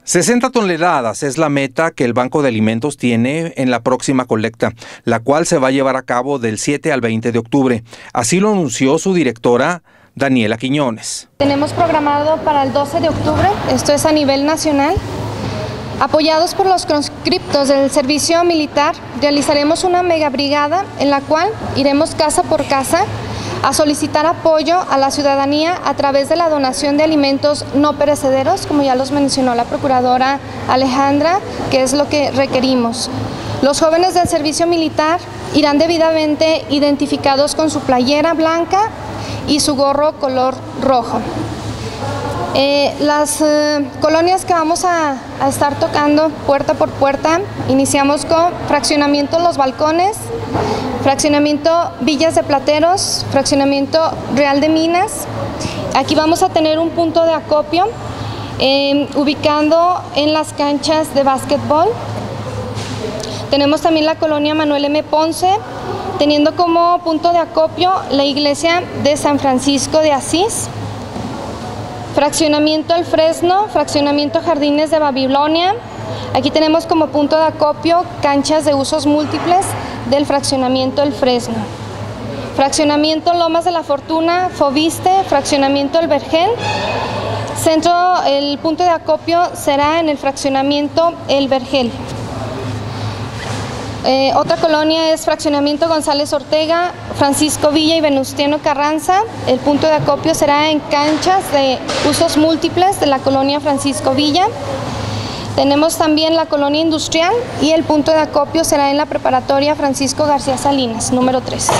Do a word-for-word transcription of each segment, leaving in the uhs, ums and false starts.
sesenta toneladas es la meta que el Banco de Alimentos tiene en la próxima colecta, la cual se va a llevar a cabo del siete al veinte de octubre. Así lo anunció su directora, Daniela Quiñones. Tenemos programado para el doce de octubre, esto es a nivel nacional. Apoyados por los conscriptos del servicio militar, realizaremos una mega brigada en la cual iremos casa por casa a solicitar apoyo a la ciudadanía a través de la donación de alimentos no perecederos, como ya los mencionó la procuradora Alejandra, que es lo que requerimos. Los jóvenes del servicio militar irán debidamente identificados con su playera blanca y su gorro color rojo. Eh, las eh, colonias que vamos a, a estar tocando puerta por puerta, iniciamos con fraccionamiento Los Balcones, fraccionamiento Villas de Plateros, fraccionamiento Real de Minas. Aquí vamos a tener un punto de acopio eh, ubicando en las canchas de básquetbol. Tenemos también la colonia Manuel M. Ponce, teniendo como punto de acopio la iglesia de San Francisco de Asís. Fraccionamiento El Fresno, fraccionamiento Jardines de Babilonia. Aquí tenemos como punto de acopio canchas de usos múltiples del fraccionamiento El Fresno. Fraccionamiento Lomas de la Fortuna, Fobiste, fraccionamiento El Vergel. Centro, el punto de acopio será en el fraccionamiento El Vergel. Eh, otra colonia es fraccionamiento González Ortega, Francisco Villa y Venustiano Carranza. El punto de acopio será en canchas de usos múltiples de la colonia Francisco Villa. Tenemos también la colonia industrial y el punto de acopio será en la preparatoria Francisco García Salinas, número tres. ¿Sí?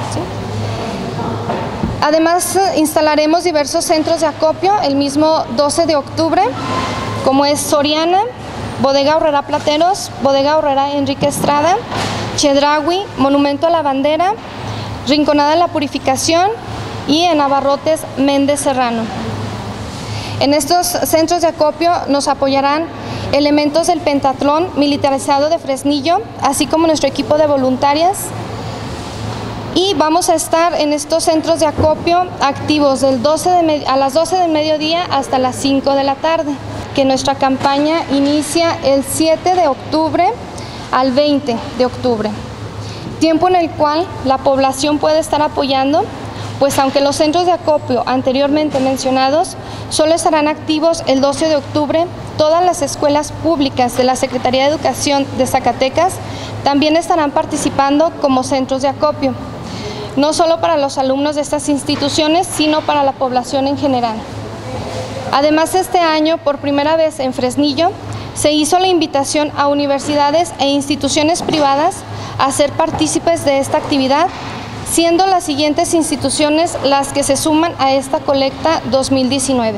Además, instalaremos diversos centros de acopio el mismo doce de octubre, como es Soriana, Bodega Aurrera Plateros, Bodega Aurrera Enrique Estrada, Chedraui, Monumento a la Bandera, Rinconada de la Purificación y en Abarrotes Méndez Serrano. En estos centros de acopio nos apoyarán elementos del Pentatlón Militarizado de Fresnillo, así como nuestro equipo de voluntarias. Y vamos a estar en estos centros de acopio activos del doce de a las doce del mediodía hasta las cinco de la tarde. Que nuestra campaña inicia el siete de octubre al veinte de octubre, tiempo en el cual la población puede estar apoyando, pues aunque los centros de acopio anteriormente mencionados solo estarán activos el doce de octubre, todas las escuelas públicas de la Secretaría de Educación de Zacatecas también estarán participando como centros de acopio, no solo para los alumnos de estas instituciones, sino para la población en general. Además, este año, por primera vez en Fresnillo, se hizo la invitación a universidades e instituciones privadas a ser partícipes de esta actividad, siendo las siguientes instituciones las que se suman a esta colecta dos mil diecinueve.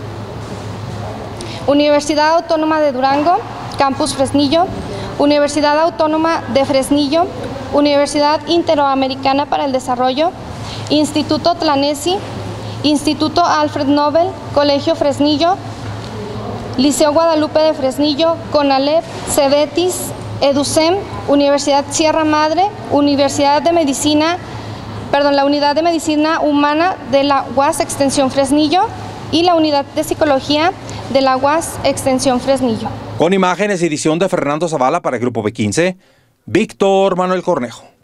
Universidad Autónoma de Durango, Campus Fresnillo, Universidad Autónoma de Fresnillo, Universidad Interamericana para el Desarrollo, Instituto Tlanesi, Instituto Alfred Nobel, Colegio Fresnillo, Liceo Guadalupe de Fresnillo, CONALEP, CEBETIS, EDUCEM, Universidad Sierra Madre, Universidad de Medicina, perdón, la Unidad de Medicina Humana de la U A S Extensión Fresnillo y la Unidad de Psicología de la U A S Extensión Fresnillo. Con imágenes y edición de Fernando Zavala para el Grupo B quince, Víctor Manuel Cornejo.